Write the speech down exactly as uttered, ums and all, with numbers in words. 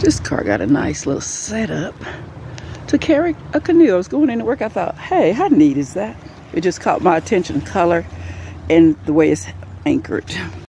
This car got a nice little setup to carry a canoe. I was going into work. I thought, hey, how neat is that? It just caught my attention, color and the way it's anchored.